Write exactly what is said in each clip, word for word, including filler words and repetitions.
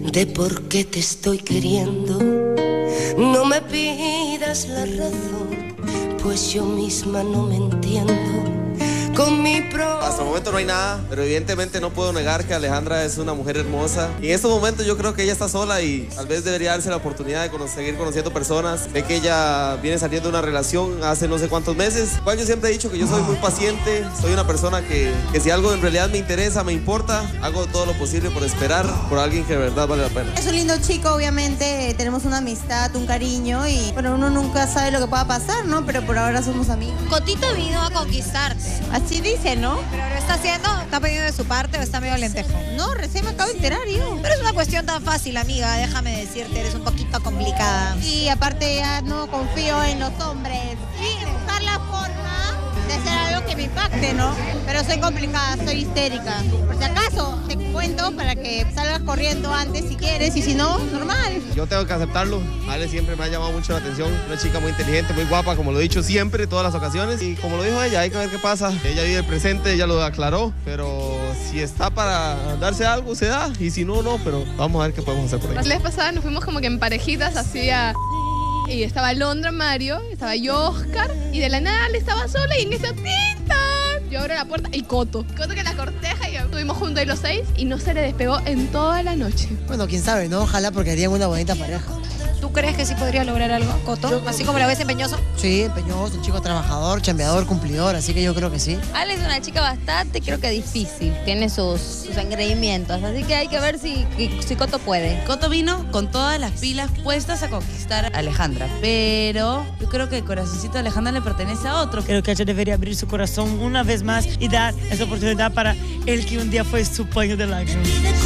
de por qué te estoy queriendo. No me pidas la razón, pues yo misma no me entiendo. Con mi pro... Hasta el momento no hay nada, pero evidentemente no puedo negar que Alejandra es una mujer hermosa. Y en estos momentos yo creo que ella está sola y tal vez debería darse la oportunidad de cono- seguir conociendo personas. Sé que ella viene saliendo de una relación hace no sé cuántos meses. Igual yo siempre he dicho que yo soy muy paciente, soy una persona que, que si algo en realidad me interesa, me importa, hago todo lo posible por esperar por alguien que de verdad vale la pena. Es un lindo chico, obviamente, tenemos una amistad, un cariño y bueno, uno nunca sabe lo que pueda pasar, ¿no? Pero por ahora somos amigos. Cotito vino a conquistarte. Así dice, ¿no? Pero lo está haciendo, está poniendo de su parte o está medio lentejo. No, recién me acabo de enterar yo. Pero es una cuestión tan fácil, amiga, déjame decirte, eres un poquito complicada. Y aparte ya no confío en los hombres. Y buscar la forma de hacer algo que me impacte, ¿no? Pero soy complicada, soy histérica. Por si acaso, te cuento para que salgas corriendo antes si quieres y si no, normal. Yo tengo que aceptarlo. Ale siempre me ha llamado mucho la atención. Una chica muy inteligente, muy guapa, como lo he dicho siempre, todas las ocasiones. Y como lo dijo ella, hay que ver qué pasa. Ella vive el presente, ella lo aclaró. Pero si está para darse algo, se da. Y si no, no. Pero vamos a ver qué podemos hacer por ahí. La vez pasada nos fuimos como que en parejitas, hacía... Y estaba Londra, Mario, estaba yo, Oscar, y de la nada le estaba sola y en esa tinta. Yo abro la puerta y Coto. Coto que la corteja y estuvimos juntos ahí los seis y no se le despegó en toda la noche. Bueno, quién sabe, ¿no? Ojalá porque harían una bonita pareja. ¿Tú crees que sí podrías lograr algo, Coto? Yo- Así como lo ves empeñoso. Sí, empeñoso, un chico trabajador, chambeador, cumplidor, así que yo creo que sí. Ale es una chica bastante, creo que difícil. Tiene sus, sus engreimientos, así que hay que ver si, si Coto puede. Coto vino con todas las pilas puestas a conquistar a Alejandra, pero yo creo que el corazoncito de Alejandra le pertenece a otro. Creo que ella debería abrir su corazón una vez más y dar esa oportunidad para el que un día fue su paño de lágrimas.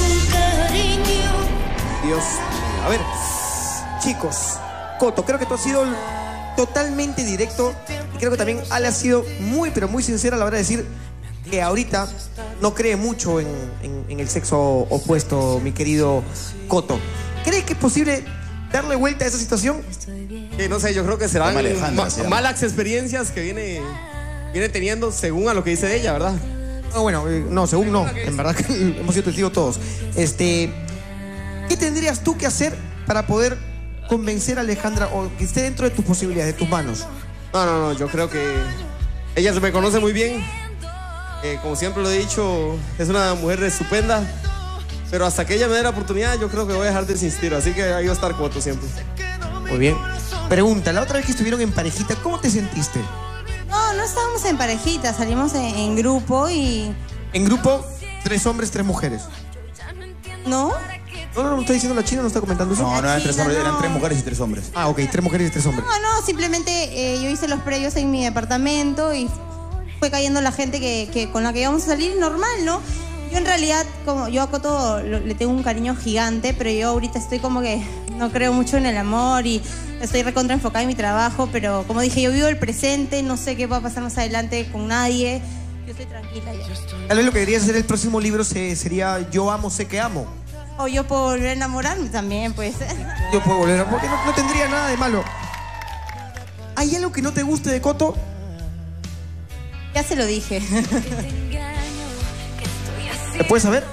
Dios. A ver, chicos, Coto, creo que tú has sido totalmente directo y creo que también Ale ha sido muy, pero muy sincera a la hora de decir que ahorita no cree mucho en, en- en el sexo opuesto, mi querido Coto. ¿Crees que es posible darle vuelta a esa situación? Eh, no sé, yo creo que serán Llama Alejandra, ma- se llama. malas experiencias que viene, viene teniendo según a lo que dice ella, ¿verdad? No, bueno, eh, no, según no. En verdad que hemos sido testigos todos. Este, ¿qué tendrías tú que hacer para poder convencer a Alejandra o que esté dentro de tus posibilidades, de tus manos? No, no, no, yo creo que ella se me conoce muy bien. Eh, como siempre lo he dicho, es una mujer estupenda. Pero hasta que ella me dé la oportunidad, yo creo que voy a dejar de insistir. Así que ahí va a estar Coto siempre. Muy bien. Pregunta, la otra vez que estuvieron en parejita, ¿cómo te sentiste? No, no estábamos en parejita, salimos en, en grupo y... En grupo, tres hombres, tres mujeres. ¿No? No, no, no, está diciendo la china, no está comentando eso. No, no eran tres China, hombres, no. eran tres mujeres y tres hombres. Ah, ok, tres mujeres y tres hombres. No, no, simplemente eh, yo hice los previos en mi departamento y fue cayendo la gente que, que- con la que íbamos a salir normal, ¿no? Yo en realidad, como yo a Coto lo- le tengo un cariño gigante, pero yo ahorita estoy como que no creo mucho en el amor y estoy recontra enfocada en mi trabajo, pero como dije, yo vivo el presente, no sé qué va a pasar más adelante con nadie. Yo estoy tranquila ya. Tal vez lo que deberías hacer el próximo libro se- sería Yo amo, sé que amo. O yo puedo volver a enamorarme también, pues. Yo puedo volver a... Porque no, no tendría nada de malo. ¿Hay algo que no te guste de Coto? Ya se lo dije. ¿Te puedes saber?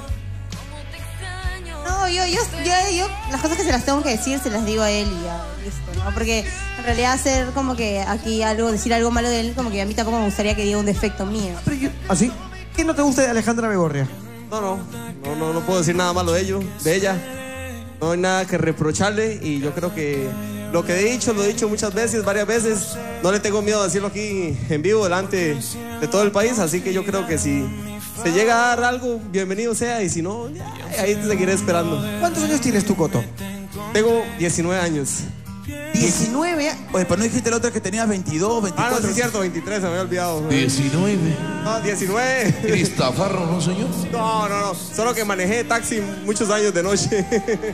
No, yo, yo, yo, yo, las cosas que se las tengo que decir, se las digo a él y ya, listo, ¿no? Porque en realidad hacer como que aquí algo, decir algo malo de él, como que a mí tampoco me gustaría que diga un defecto mío. Pero yo- ¿Así? ¿Qué no te gusta de Alejandra Begorria? No, no, no, no, no puedo decir nada malo de ello, de ella. No hay nada que reprocharle y yo creo que lo que he dicho, lo he dicho muchas veces, varias veces. No le tengo miedo a decirlo aquí en vivo delante de todo el país, así que yo creo que si se llega a dar algo, bienvenido sea y si no, ya, ahí te seguiré esperando. ¿Cuántos años tienes tú, Coto? Tengo diecinueve años. diecinueve. Oye, pero no dijiste la otra que tenías veintidós, Ah, veinticuatro. no, sí es cierto, veintitrés, se me había olvidado. diecinueve. No, diecinueve. Cristafarro, ¿no, señor? No, no, no, solo que manejé taxi muchos años de noche.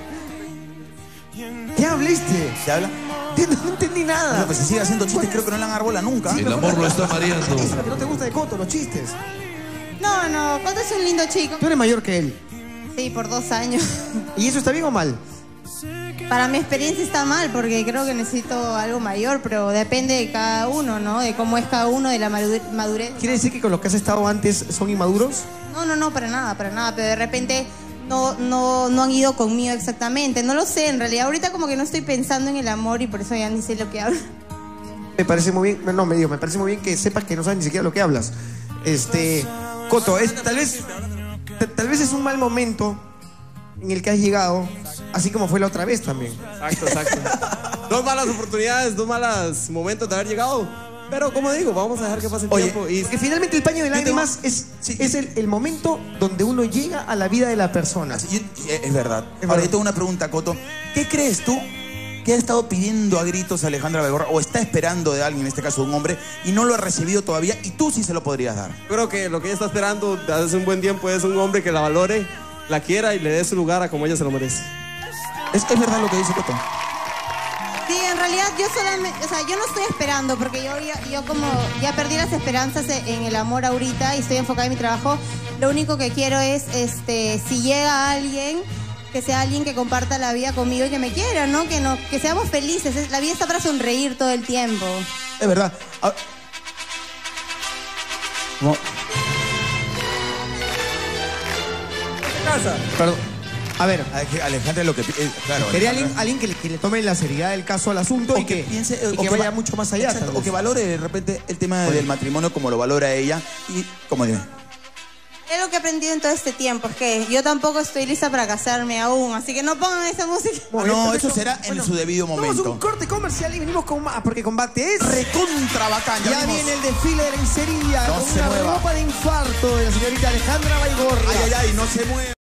¿Qué hablaste? ¿Se habla? No entendí nada. No, pues se sigue haciendo chistes, creo que no le dan arbola nunca. El amor lo está mareando. Eso es lo que no te gusta de Coto, los chistes. No, no, Coto es un lindo chico. Tú eres mayor que él. Sí, por dos años. ¿Y eso está bien o mal? Para mi experiencia está mal, porque creo que necesito algo mayor, pero depende de cada uno, ¿no? De cómo es cada uno, de la madu- madurez. ¿Quiere decir que con los que has estado antes son inmaduros? No, no, no, para nada, para nada, pero de repente no, no, no han ido conmigo exactamente. No lo sé, en realidad. Ahorita como que no estoy pensando en el amor y por eso ya ni sé lo que hablo. Me parece muy bien, no, me digo, me parece muy bien que sepas que no sabes ni siquiera lo que hablas. Este, Coto, es, tal vez, tal vez es un mal momento en el que has llegado, así como fue la otra vez también. Exacto, exacto. Dos malas oportunidades, dos malos momentos de haber llegado. Pero como digo, vamos a dejar que pase el Oye, tiempo. Y que finalmente el paño de lágrimas es, sí, es el, el momento donde uno llega a la vida de la persona. Sí, es verdad. Ahora, yo tengo una pregunta, Coto. ¿Qué crees tú que ha estado pidiendo a gritos a Alejandra Baigorra o está esperando de alguien, en este caso un hombre, y no lo ha recibido todavía y tú sí se lo podrías dar? Yo creo que lo que ella está esperando desde hace un buen tiempo es un hombre que la valore, la quiera y le dé su lugar a como ella se lo merece. ¿Es, es verdad lo que dice Coto? Sí, en realidad yo solamente, o sea, yo no estoy esperando porque yo, ya, yo como ya perdí las esperanzas en el amor ahorita y estoy enfocada en mi trabajo. Lo único que quiero es, este, si llega alguien, que sea alguien que comparta la vida conmigo y que me quiera, ¿no? Que, no, que seamos felices. La vida está para sonreír todo el tiempo. Es verdad. A... No. Casa. Perdón. A ver, Alejandra lo que eh, claro, quería Alejandra. alguien, alguien que, le, que le tome la seriedad del caso al asunto o y que, que piense y o que vaya va, mucho más allá. Exacto, o que valore de repente el tema del matrimonio como lo valora ella y como dime. Es lo que he aprendido en todo este tiempo, es que yo tampoco estoy lista para casarme aún, así que no pongan esa música. Ah, no, eso será en su debido momento. Vamos a un corte comercial y venimos con más, porque combate es recontra bacán. Ya, ya viene el desfile de lencería no con se una mueva. ropa de infarto de la señorita Alejandra Baigorra. Ay, ay, ay, no se mueva.